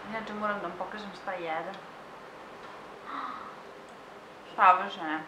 Inače moram da vam pokažem šta jedem. Savršene.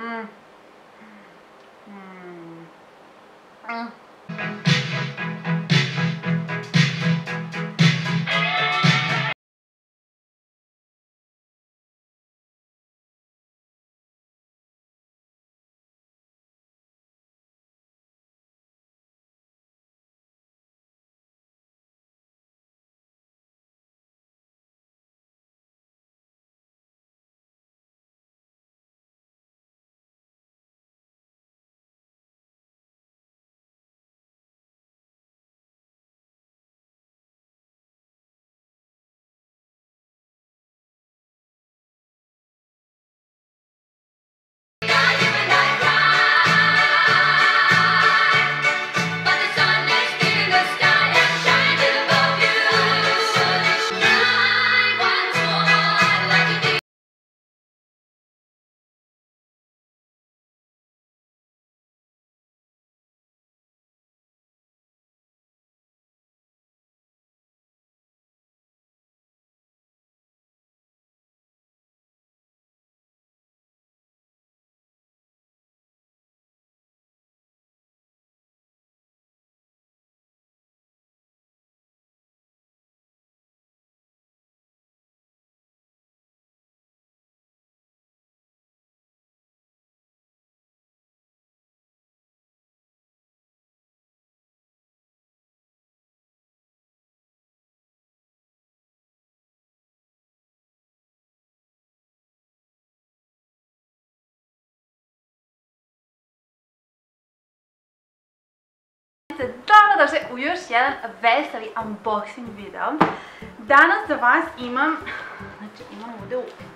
Dobrodošli u još jedan veseli unboxing video. Danas za vas imam, znači imam ovdje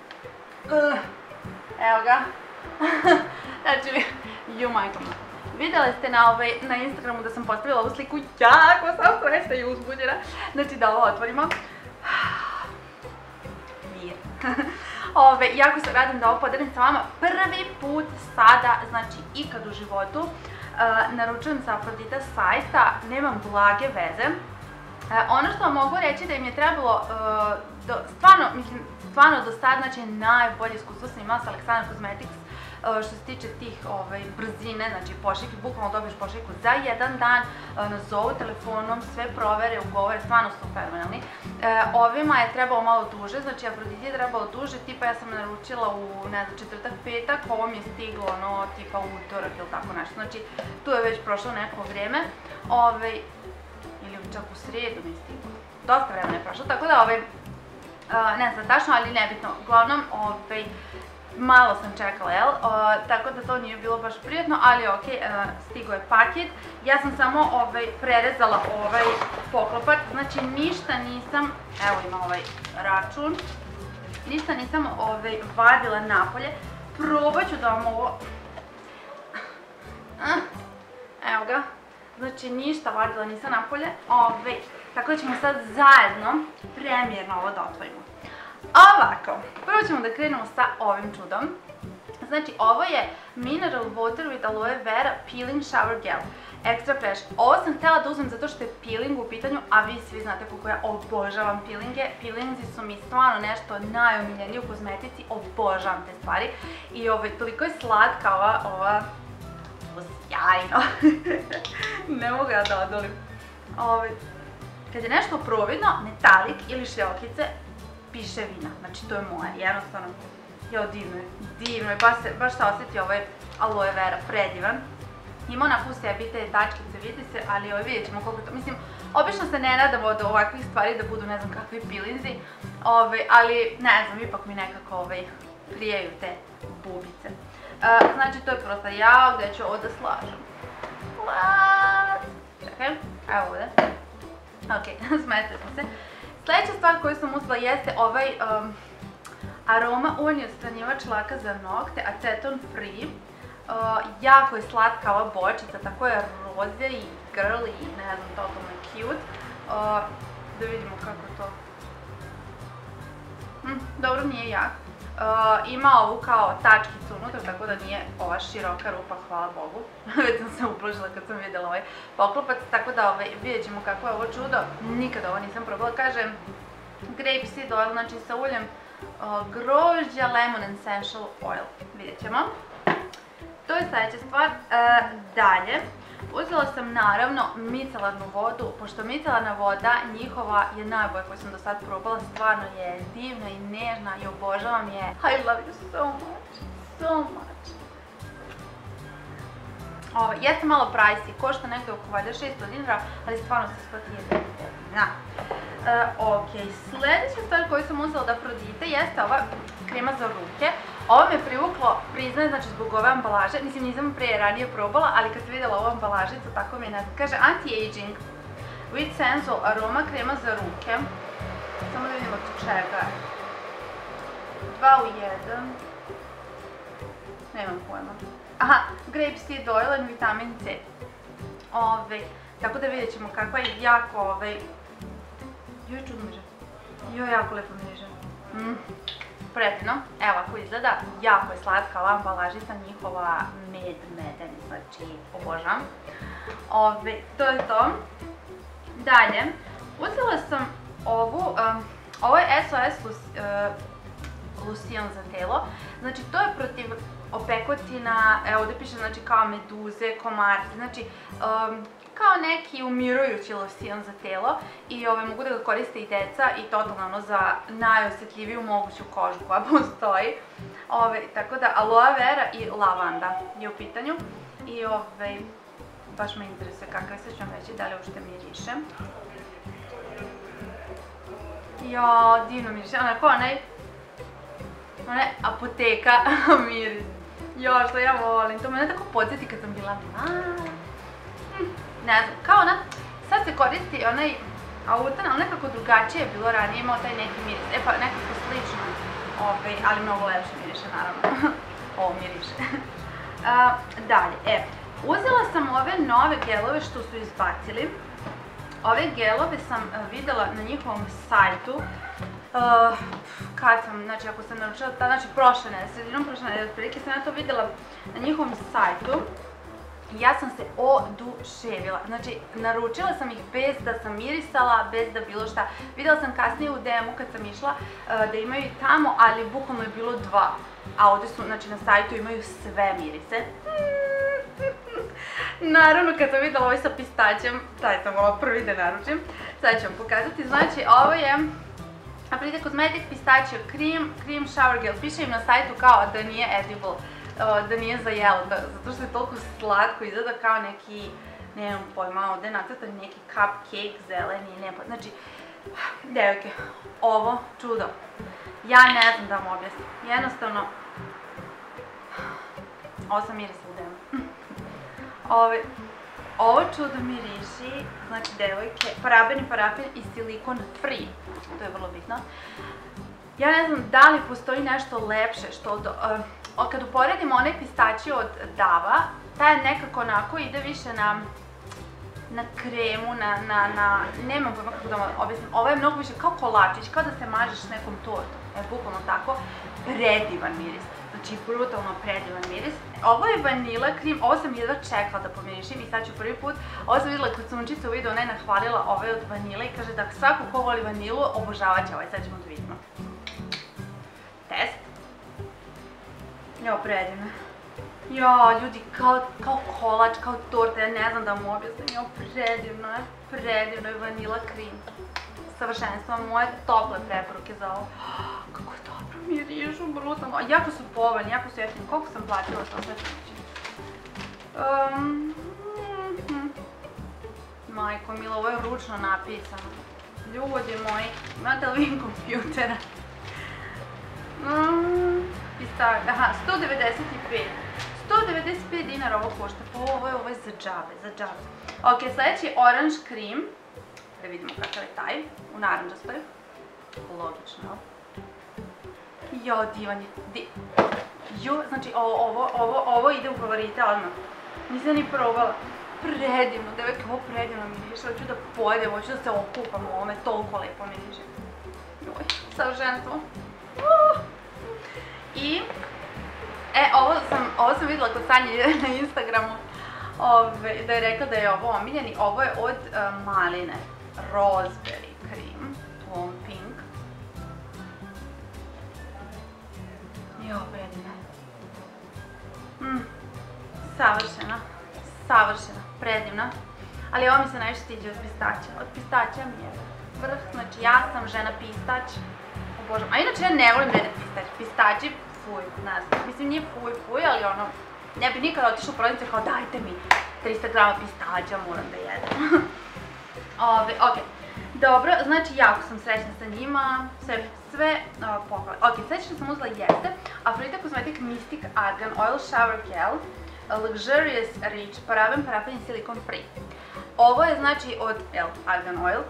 evo ga, znači, majko moja. Vidjeli ste na Instagramu da sam postavila ovu sliku, jako sam srećna i uzbuđena. Znači da ovo otvorimo. Mir. Jako se radim da ovo podelim sa vama prvi put sada, znači ikad u životu. Naručujem sa Afrodita sajta, nemam blage veze. Ono što vam mogu reći da im je trebalo, stvarno do sad, znači najbolje iskustvo sam imala sa Aleksandar Cosmetics što se tiče tih brzine, znači pošiljke, bukvalno dobiješ pošiljku za jedan dan, nazovu telefonom, sve provere, ugovore, stvarno su fenomenalni. Ovima je trebalo malo duže, znači Afroditi je trebalo duže, tipa ja sam naručila u, ne znam, četvrtak, petak, ovo mi je stiglo, ono, tipa utorak ili tako nešto, znači tu je već prošlo neko vrijeme, ili čak u srijedu mi je stiglo, dosta vremena je prošlo, tako da ne znam tačno, ali nebitno, uglavnom, malo sam čekala, jel? Tako da to nije bilo baš prijatno, ali ok, stigo je paket. Ja sam samo prerezala ovaj poklopac, znači ništa nisam, evo ima ovaj račun, ništa nisam vadila napolje. Probat ću da vam ovo, evo ga, znači ništa vadila nisam napolje, tako da ćemo sad zajedno premijerno ovo da otvorimo. Ovako, prvo ćemo da krenemo sa ovim čudom. Znači, ovo je Mineral Water with Aloe Vera Peeling Shower Gel Extra Fresh. Ovo sam htjela da uzmem zato što je peeling u pitanju, a vi svi znate koliko ja obožavam peelinge. Peelingzi su mi stvarno nešto najomiljenije u kozmetici, obožavam te stvari. I toliko je slatka ova sjajno. Ne mogu ja da odolim. Kad je nešto providno, metalik ili šljoklice, piše vina, znači to je moje, jednostavno, jo, divno je, baš se osjeti ovaj aloe vera, predivan. Ima onako u sebi te tačkice, vidite se, ali vidjet ćemo koliko to, mislim, obično se ne nadamo od ovakvih stvari da budu ne znam kakvi pilinzi, ali ne znam, ipak mi nekako prijaju te bubice. Znači to je prosto ja, gdje ću ovo da slažem. Čekaj, evo ovdje. Ok, smestili smo se. Sljedeća stvar koju sam uzela jeste ovaj aroma uljni odstranjivač laka za nokte, aceton free. Jako je slatka ova bočica, tako je roze i girly i ne znam, totalno cute. Da vidimo kako to. Dobro, nije jak. Ima ovu kao tačkicu unutra, tako da nije ova široka rupa, hvala Bogu. Već sam se upložila kad sam vidjela ovaj poklopac, tako da vidjet ćemo kako je ovo čudo. Nikada ovo nisam probala, kažem, grapeseed oil, znači sa uljem grožđa, lemon and essential oil. Vidjet ćemo. To je sljedeća stvar. Dalje, uzela sam naravno micelarnu vodu, pošto micelarna voda njihova je najbolja koju sam do sad probala, stvarno je divna i nežna i obožavam je. I love you so much, so much. Jeste malo pricey, košta negdje oko 600 dinara, ali stvarno se isplati jedna. Ok, sljedeća stvar koju sam uzela da prodite jeste ova krema za ruke. Ovo me privuklo, priznajem, znači zbog ove ambalaže, mislim nisam prije ranije probala, ali kad sam vidjela ovu ambalažicu, tako mi je ne znam. Kaže anti-aging with sensual aroma krema za ruke. Samo da vidimo od čega je. 2 u 1. Nemam pojma. Aha, grapeseed oil and vitamin C. Tako da vidjet ćemo kakva je jako, joj, čudno miriše. Joj, jako lepo miriše. Predivno, evo ako izgleda, jako je slatka ova ambalažica, njihova meden, znači obožavam. To je to. Dalje, uzela sam ovo je SOS Lotion za telo, znači to je protiv opekotina, ovdje piše znači kao meduze, komarci, znači kao neki umirujući losion za telo i mogu da ga koriste i deca i totalno za najosjetljiviju moguću kožu koja postoji. Tako da aloe vera i lavanda je u pitanju i baš me interesuje kakav se, ću vam reći da li uopšte miriše. Jo, divno miriše, onako onaj apoteka miris. Jo, što ja volim, to me tako podsjeti kad sam bila mala. Ne znam, kao ona, sad se koristi onaj autan, ali nekako drugačije je bilo ranije, imao taj neki miris, pa nekako slično, ali mnogo lepše miriše naravno, ovo miriše. Dalje, uzela sam ove nove gelove što su izbacili, ove gelove sam videla na njihovom sajtu, kad sam, znači ako sam naručila, znači sredinom prošle nedelje, otprilike sam ja to videla na njihovom sajtu. Ja sam se oduševila, znači naručila sam ih bez da sam mirisala, bez da bilo šta. Vidjela sam kasnije u DM-u kad sam išla da imaju i tamo, ali bukvalno je bilo 2. A ovdje su, znači na sajtu imaju sve mirise. Naravno kad sam vidjela ovaj sa pistaćem, taj sam ovo prvi da naručim. Sad ću vam pokazati, znači ovo je Aprite Cosmetic Pistachio Cream Shower Gel. Piše im na sajtu kao da nije edible, da nije za jelo, zato što je toliko slatko, izgleda kao neki, nemam pojma, ovdje je nacrtan neki cupcake zeleni, nema pojma, znači, devojke, ovo čudo, ja ne znam da vam objasnim, jednostavno, ovo sam mirisa u demu, ovo čudo miriši, znači devojke, paraben i silikon free, to je vrlo bitno, ja ne znam da li postoji nešto lepše što kad uporedimo onaj pistačio od Dava, taj nekako onako ide više na kremu, nemam pojma kako da vam objasnim, ovo je mnogo više kao kolačić, kao da se mažeš s nekom tortom, bukvalno tako, predivan miris, znači brutalno predivan miris. Ovo je vanila krim, ovo sam jedva čekala da pomirišim i sad ću prvi put, ovo sam vidjela kod Sunčice u videu, ona je nahvalila ovaj od vanile i kaže da svako ko voli vanilu obožavat će ovaj, sad ćemo da vidimo. Test. Jo, predivno. Jo, ljudi, kao kolač, kao torta, ja ne znam da mu objasnim, jo, predivno je vanila krim. Savršenstvo, moje tople preporuke za ovo. Kako dobro mirišu, brutalno. Jako su povoljni, jako su jeftini. Koliko sam platila to sve ću? Majko mila, ovo je ručno napisano. Ljudi moji, imate li vi kompjutera? Aha, 195 dinara ovo košta, ovo je za džabe. Ok, sljedeći orange cream, da vidimo kakav je taj, u naranđastoj, logično. Jo, divan je, jo, znači ovo ide u favorite odmah, nisam ni probala, predivno, devojke, ovo predivno miriše, hoću da pojedem, hoću da se okupam u ovome, toliko lepo miriše. Joj, savršenstvo. I, ovo sam vidjela kod Sanje na Instagramu, da je rekla da je ovo omiljeni, ovo je od maline, raspberry cream, u ovom pink, Jo, predivna. Savršena. Savršena. Predivna. Ali ovo mi se najviše sviđa od pistaća. Od pistaća mi je vrh. Znači ja sam žena pistać. Obožavam. A inače ja ne volim redati pistać. Pistaći, fuj, ne znam. Mislim nije fuj, ali ono, ne bi nikada otišla u prodavnicu kao dajte mi 300 grama pistaća, moram da jedem. Ok, dobro, znači jako sam srećna sa njima, sve pohvale. Ok, sljedeće što sam uzela jeste Aphrodite Cosmetics Mystic Argan Oil Shower Gel Luxurious Rich Paraben Paraben i Silicon Free. Ovo je znači od Argan Oil.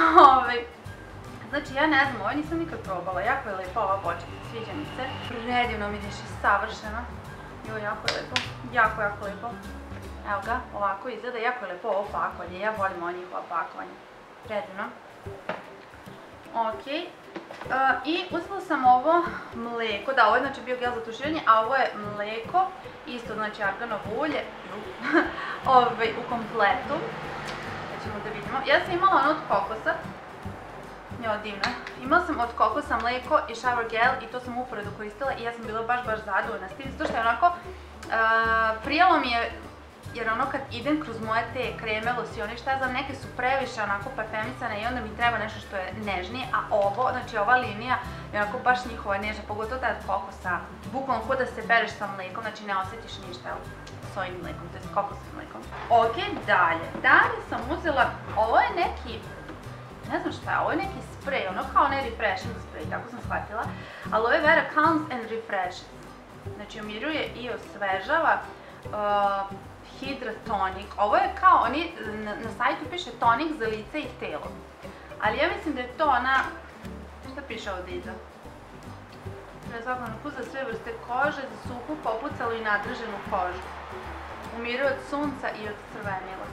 Znači ja ne znam, ovo nisam nikad probala, jako je lepa ova bočica, sviđa mi se. Predivno mi diši, savršena. Jo, jako je lepo, jako lepo. Evo ga, ovako izgleda, jako je lepo ovo pakovanje, ja volim ovo njihova pakovanje. Predivno. Ok. I uzela sam ovo mleko, da ovo je znači bio gel za tuširanje, a ovo je mleko, isto znači arganovo ulje, u kompletu. Da ćemo da vidimo. Ja sam imala ono od kokosa. Jo, divno. Imala sam od kokosa mleko i shower gel i to sam uporedu koristila i ja sam bila baš zadovoljna s tim, zato što je onako prijelo mi je, jer ono kad idem kroz moje te kreme, losione, šta znam, neke su previše onako parfemisane i onda mi treba nešto što je nežnije, a ovo, znači ova linija je onako baš njihova nežna, pogotovo taj od kokosa, bukvalno ko da se pereš sa mlekom, znači ne osjetiš ništa, sojim mlekom, to je kokosovim mlekom. Ok, dalje sam uzela, ovo je neki, ne znam šta je, ovo je neki sprej, ono kao ne refreshing sprej, tako sam shvatila, Aloe Vera Calms and Refreshes, znači umiruje i osvežava, Hydratonic, ovo je kao, na sajtu piše tonik za lice i telo, ali ja mislim da je to ona, šta piše ovdje iza? Prezakon put za sve vrste kože, za suhu, popucalu i nadrženu kožu. Umiruje od sunca i od crvenila.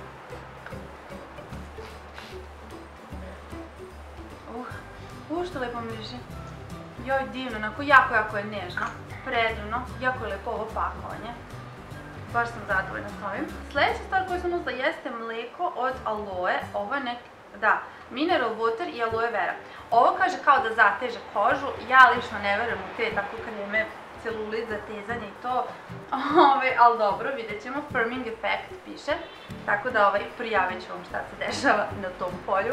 Što lepo miriši. Joj, divno, onako jako je nežno, predivno, jako je lepo ovo pakovanje. Baš sam zadovoljna s ovim. Sljedeća stvar koju sam uzela jeste mleko od aloe. Ovo je mineral water i aloe vera. Ovo kaže kao da zateže kožu. Ja lično ne verujem u te tako kreme, celulit, zatezanje i to. Ali dobro, vidjet ćemo. Firming effect piše. Tako da prijavit ću vam šta se dešava na tom polju.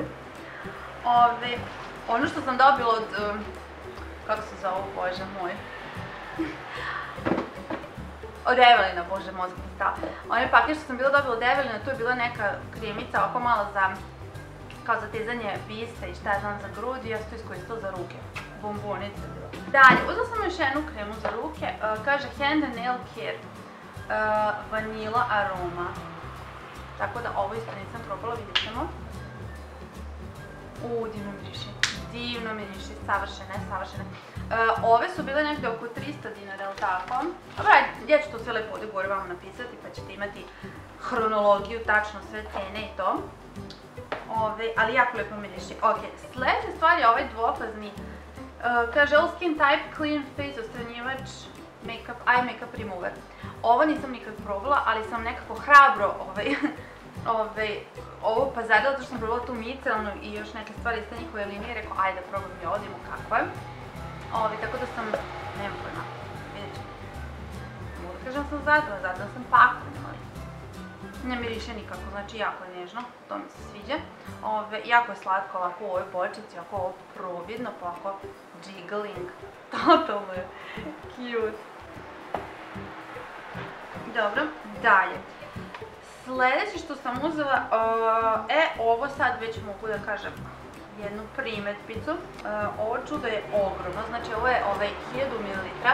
Ono što sam dobila od... Kako se zove, bože moj? Od Evelina, bože, mozak mi stao. Onaj paket što sam bila dobila od Evelina, to je bila neka kremica, ovako malo za, kao za tezanje biste i šta ja znam za grudi, ja sam to iskoristila za ruke. Bombonica je bila. Dalje, uzela sam još jednu kremu za ruke, kaže Hand and Nail Care, vanila aroma. Tako da ovo isto nisam probala, vidjet ćemo. Divno miriši, savršene. Ove su bile negdje oko 300 dinara, ili tako? Dobro, ja ću to sve lepo ovdje gore vama napisati, pa ćete imati hronologiju, tačno sve cene i to. Ali jako lepo miriši. Ok, sljedeća stvar je ovaj dvofazni. Kaže All Skin Type Clean Face Odstranjivač Eye Makeup Remover. Ovo nisam nikad probala, ali sam nekako hrabro ovo pazarila, zato što sam probala tu micelnu i još neke stvari iz te njihove linije, rekao ajde da probam i ovo, vidimo kako je. Tako da sam, nemam pojma, vidjet ću. Mogu da kažem da sam zadovoljna sam pakovanjem, ali ne miriše nikako, znači jako je nežno, to mi se sviđa. Jako je slatko ovako u ovoj bočici, ovako ovo providno, pa ovako jiggling, totalno je cute. Dobro, dalje. Sljedeće što sam uzela, ovo sad već mogu da kažem jednu primetpicu. Ovo čudo je ogromno, znači ovo je 1000 ml.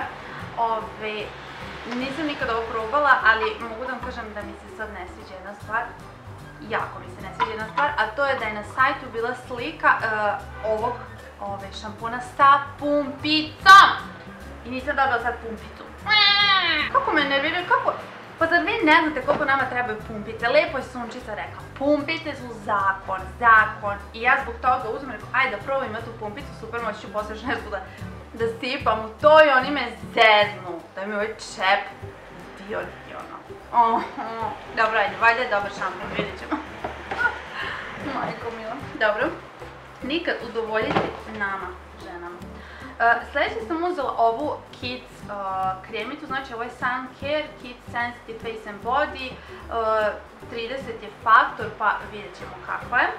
Nisam nikad ovo probala, ali mogu da vam kažem da mi se sad ne sviđa jedna stvar. Jako mi se ne sviđa jedna stvar, a to je da je na sajtu bila slika ovog šampona sa pumpicom. I nisam dobila sad pumpicu. Kako me nerviraju, kako? Pa zar vi ne znate koliko nama trebaju pumpice? Lepo je Sunčica rekla, pumpice su zakon. I ja zbog toga uzmem i rekao, ajde da probam imati tu pumpicu, super, moći ću poslije još nešto da sipam u to i oni me zeznu. Da mi ovaj čep dio ono. Dobro, ajde, valjda je dobar šampon, vidjet ćemo. Majko mila. Dobro. Nikad udovoljiti nama, ženama. Sljedeće sam uzela ovu Kids kremicu, znači ovo je Sun Care Kit Sensitive Face and Body, 30 je faktor, pa vidjet ćemo kako je.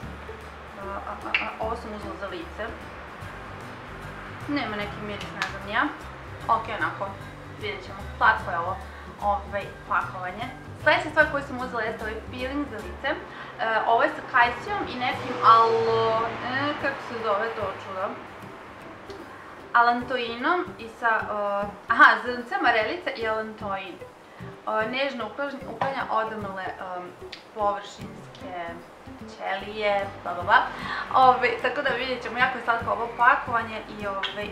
Ovo sam uzela za lice. Nema neki miris, ne znam ja. Ok, onako, vidjet ćemo. Slatko je ovo pakovanje. Sljedeća stvar koju sam uzela jeste ovaj peeling za lice. Ovo je sa kajsijom i nekim kako se zove to čudo? Alantoinom i sa, zrnce marelica i alantoin. Nežno uklanja odumrle površinske ćelije, blablabla. Tako da vidjet ćemo, jako je slatko ovo pakovanje i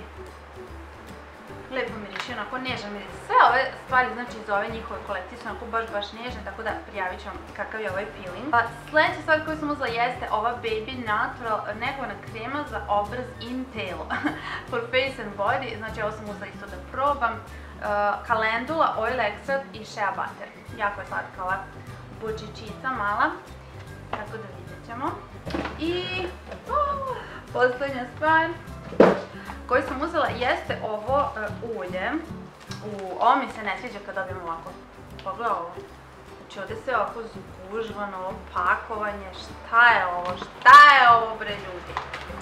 lepo miriši, onako nežan miris. Sve ove stvari, znači iz ove njihove kolekcije su onako baš nežne, tako da prijavit ću vam kakav je ovaj peeling. Sljedeća stvar koju sam uzela jeste ova Baby Natural negovana krema za obraz in telo for face and body, znači ovo sam uzela isto da probam. Calendula, oil extract i shea butter. Jako je slatka ova bočičica mala, tako da vidjet ćemo. I posljednja stvar koju sam uzela jeste ovo ulje. Ovo mi se ne sviđa kad dobijem ovako. Pogledaj ovo. Znači ovdje se ovako zgužvano, ovo pakovanje. Šta je ovo? Šta je ovo bre ljudi?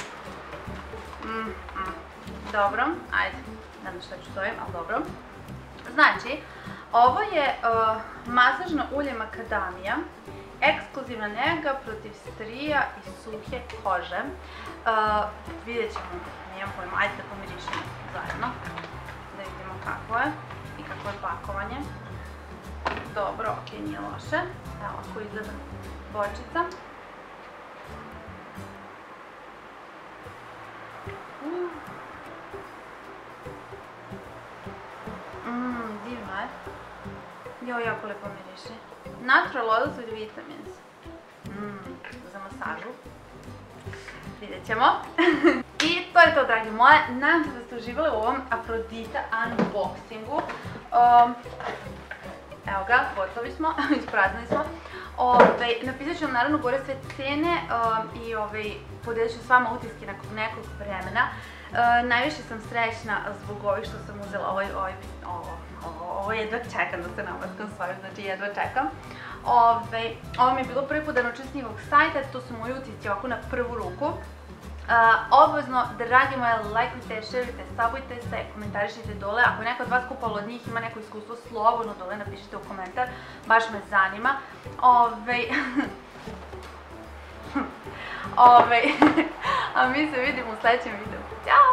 Dobro, ajde. Ne znam šta ću s ovim, ali dobro. Znači, ovo je masažno ulje makadamija. Ekskluzivna njega protiv strija i suhe kože. Vidjet ćemo, nijem pojma, ajde da pomirišemo zajedno. Da vidimo kako je i kako je pakovanje. Dobro, ok, nije loše. Evo ovako izgleda bočica. Divno je. Joj, jako lepo miriši. Natural oils with vitamins. Za masažu. Vidjet ćemo. I to je to, dragi moje. Nadam se da ste uživali u ovom Aphrodita unboxingu. Evo ga, gotovi smo, ispraznili smo. Napisat ću vam naravno gore sve cene i podijelit ću s vama utiske nakon nekog vremena. Najviše sam srećna zbog ovih što sam uzela ovo jedva čekam da se namaskam s vami, znači jedva čekam. Ovo mi je bilo prvi put da naučim s njihovog sajta, to su moji utisci ovako na prvu ruku. Obavezno, dragi moje, lajkujte, šerujte, sabujte se, komentarišite dole. Ako je neko od vas kupalo od njih, ima neko iskustvo, slobodno dole napišite u komentar, baš me zanima. A mi se vidimo u sljedećem videu. Ćao!